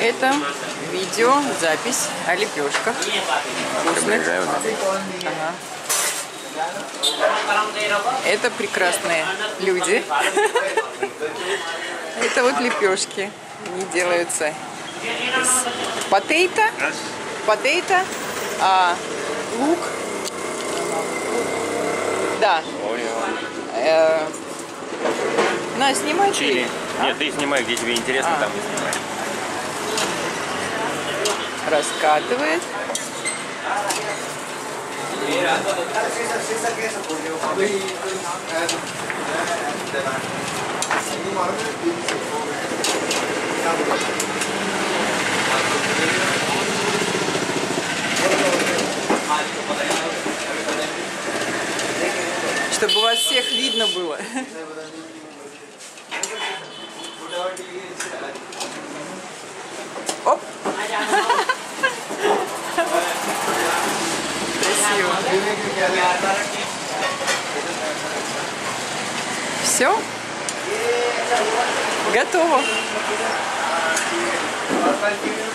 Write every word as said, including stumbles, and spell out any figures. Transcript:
Это видео, запись о лепешках вкусных. Ага. Это прекрасные люди. Это вот лепешки. Они делаются из потейто, потейто, а лук. Да. Э, на, снимай чили. А? Нет, ты снимай, где тебе интересно, а. там и снимай. Раскатывает. Чтобы вас всех видно было. Оп! Красиво. Все? Готово.